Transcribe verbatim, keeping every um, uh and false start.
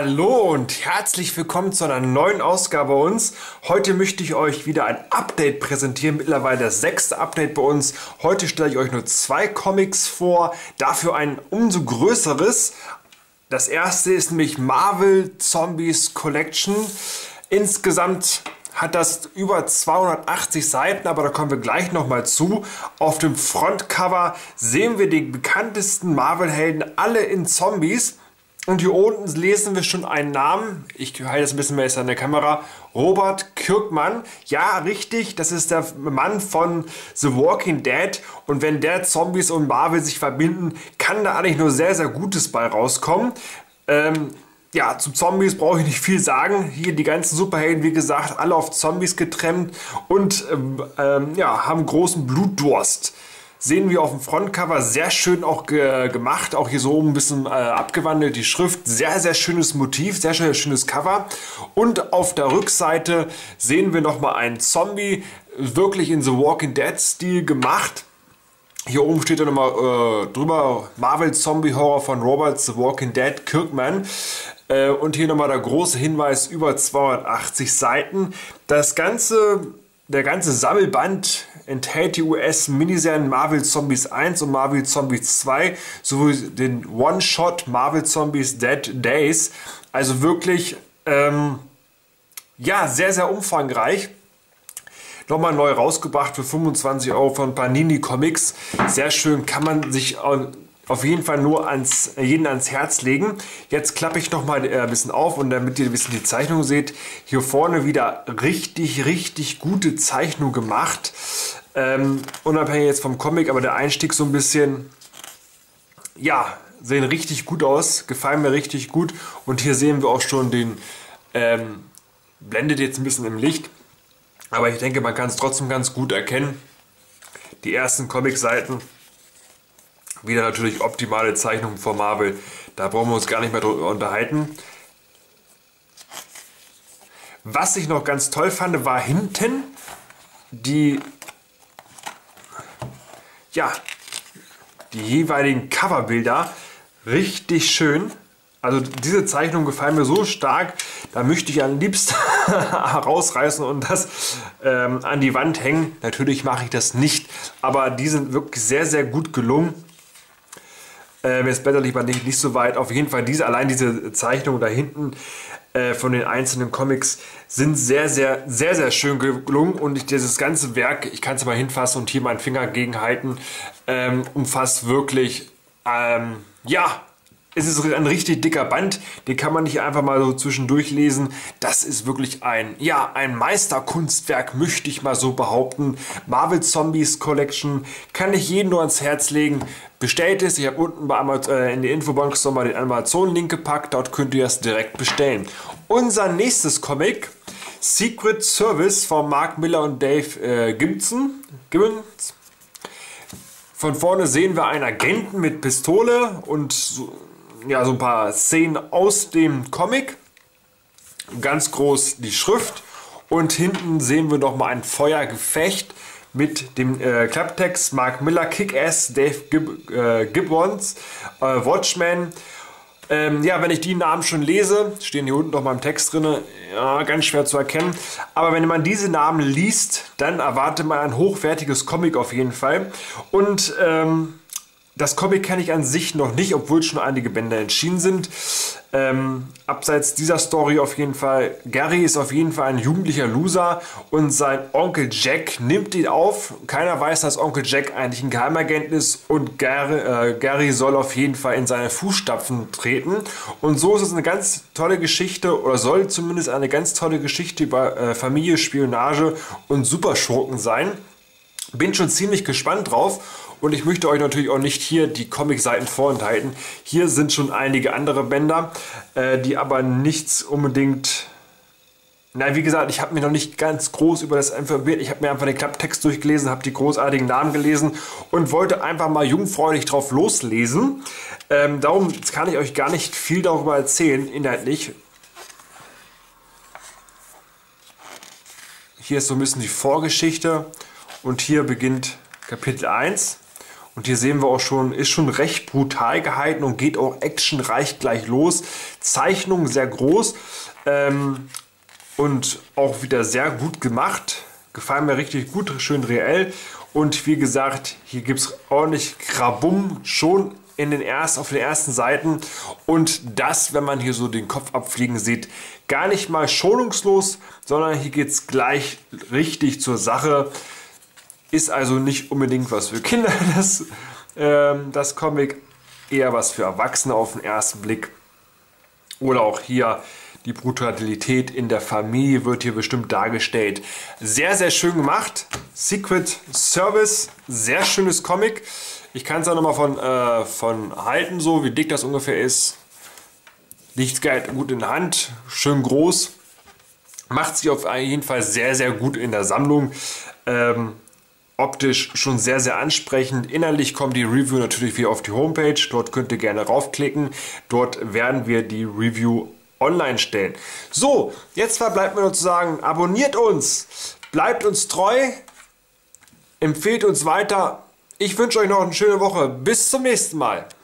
Hallo und herzlich willkommen zu einer neuen Ausgabe bei uns. Heute möchte ich euch wieder ein Update präsentieren, mittlerweile das sechste Update bei uns. Heute stelle ich euch nur zwei Comics vor, dafür ein umso größeres. Das erste ist nämlich Marvel Zombies Collection. Insgesamt hat das über zweihundertachtzig Seiten, aber da kommen wir gleich nochmal zu. Auf dem Frontcover sehen wir die bekanntesten Marvel-Helden alle in Zombies. Und hier unten lesen wir schon einen Namen. Ich halte das ein bisschen besser an der Kamera. Robert Kirkman. Ja, richtig, das ist der Mann von The Walking Dead. Und wenn der Zombies und Marvel sich verbinden, kann da eigentlich nur sehr, sehr Gutes bei rauskommen. Ähm, ja, zu Zombies brauche ich nicht viel sagen. Hier die ganzen Superhelden, wie gesagt, alle auf Zombies getrennt und ähm, ähm, ja, haben großen Blutdurst. Sehen wir auf dem Frontcover, sehr schön auch ge gemacht, auch hier so oben ein bisschen äh, abgewandelt, die Schrift, sehr, sehr schönes Motiv, sehr, sehr schönes Cover. Und auf der Rückseite sehen wir nochmal einen Zombie, wirklich in The Walking Dead Stil gemacht. Hier oben steht dann nochmal äh, drüber, Marvel Zombie Horror von Robert The Walking Dead Kirkman. Äh, und hier nochmal der große Hinweis, über zweihundertachtzig Seiten. Das Ganze... Der ganze Sammelband enthält die U S-Miniserien Marvel Zombies eins und Marvel Zombies zwei sowie den One-Shot Marvel Zombies Dead Days. Also wirklich, ähm, ja, sehr, sehr umfangreich. Nochmal neu rausgebracht für fünfundzwanzig Euro von Panini Comics. Sehr schön, kann man sich auf jeden Fall nur ans, jeden ans Herz legen. Jetzt klappe ich noch mal ein bisschen auf und damit ihr ein bisschen die Zeichnung seht, hier vorne wieder richtig, richtig gute Zeichnung gemacht. Ähm, unabhängig jetzt vom Comic, aber der Einstieg so ein bisschen, ja, sehen richtig gut aus, gefallen mir richtig gut. Und hier sehen wir auch schon den, ähm, blendet jetzt ein bisschen im Licht, aber ich denke, man kann es trotzdem ganz gut erkennen. Die ersten Comic-Seiten. Wieder natürlich optimale Zeichnungen von Marvel. Da brauchen wir uns gar nicht mehr drüber unterhalten. Was ich noch ganz toll fand, war hinten die, ja, die jeweiligen Coverbilder. Richtig schön. Also diese Zeichnungen gefallen mir so stark, da möchte ich am liebsten rausreißen und das ähm, an die Wand hängen. Natürlich mache ich das nicht, aber die sind wirklich sehr, sehr gut gelungen. Äh, mir ist blätterlich aber nicht, nicht so weit. Auf jeden Fall diese, allein diese Zeichnungen da hinten äh, von den einzelnen Comics sind sehr, sehr, sehr, sehr schön gelungen. Und ich, dieses ganze Werk, ich kann es mal hinfassen und hier meinen Finger gegenhalten, ähm, umfasst wirklich, ähm, ja, es ist ein richtig dicker Band, den kann man nicht einfach mal so zwischendurch lesen. Das ist wirklich ein, ja, ein Meisterkunstwerk, möchte ich mal so behaupten. Marvel Zombies Collection kann ich jedem nur ans Herz legen. Bestellt es, ich habe unten bei Amazon, äh, in die Infobox nochmal den Amazon-Link gepackt, dort könnt ihr es direkt bestellen. Unser nächstes Comic, Secret Service von Mark Millar und Dave äh, Gibbons. Gibbons. Von vorne sehen wir einen Agenten mit Pistole und so, ja, so ein paar Szenen aus dem Comic. Ganz groß die Schrift. Und hinten sehen wir noch mal ein Feuergefecht mit dem äh, Klapptext Mark Millar, Kick-Ass, Dave Gib äh, Gibbons, äh, Watchmen. Ähm, ja, wenn ich die Namen schon lese, stehen hier unten noch mal im Text drin, ja, ganz schwer zu erkennen. Aber wenn man diese Namen liest, dann erwartet man ein hochwertiges Comic auf jeden Fall. Und ähm, das Comic kenne ich an sich noch nicht, obwohl schon einige Bände erschienen sind. Ähm, abseits dieser Story auf jeden Fall, Gary ist auf jeden Fall ein jugendlicher Loser und sein Onkel Jack nimmt ihn auf. Keiner weiß, dass Onkel Jack eigentlich ein Geheimagent ist und Gary, äh, Gary soll auf jeden Fall in seine Fußstapfen treten. Und so ist es eine ganz tolle Geschichte, oder soll zumindest eine ganz tolle Geschichte über äh, Familie, Spionage und Superschurken sein. Bin schon ziemlich gespannt drauf. Und ich möchte euch natürlich auch nicht hier die Comic-Seiten vorenthalten. Hier sind schon einige andere Bänder, äh, die aber nichts unbedingt... Na, wie gesagt, ich habe mir noch nicht ganz groß über das informiert. Ich habe mir einfach den Klapptext durchgelesen, habe die großartigen Namen gelesen und wollte einfach mal jungfräulich drauf loslesen. Ähm, darum kann ich euch gar nicht viel darüber erzählen, inhaltlich. Hier ist so ein bisschen die Vorgeschichte und hier beginnt Kapitel eins. Und hier sehen wir auch schon, ist schon recht brutal gehalten und geht auch actionreich gleich los. Zeichnung sehr groß ähm, und auch wieder sehr gut gemacht. Gefallen mir richtig gut, schön reell. Und wie gesagt, hier gibt es ordentlich Krabum schon in den erst, auf den ersten Seiten. Und das, wenn man hier so den Kopf abfliegen sieht, gar nicht mal schonungslos, sondern hier geht es gleich richtig zur Sache. Ist also nicht unbedingt was für Kinder, das, ähm, das Comic. Eher was für Erwachsene auf den ersten Blick. Oder auch hier die Brutalität in der Familie wird hier bestimmt dargestellt. Sehr, sehr schön gemacht. Secret Service, sehr schönes Comic. Ich kann es auch nochmal von, äh, von halten, so wie dick das ungefähr ist. Liegt gut in der Hand, schön groß. Macht sich auf jeden Fall sehr, sehr gut in der Sammlung. Ähm, optisch schon sehr, sehr ansprechend. Innerlich kommt die Review natürlich wieder auf die Homepage. Dort könnt ihr gerne raufklicken. Dort werden wir die Review online stellen. So, jetzt verbleibt mir nur zu sagen, abonniert uns, bleibt uns treu, empfehlt uns weiter. Ich wünsche euch noch eine schöne Woche. Bis zum nächsten Mal.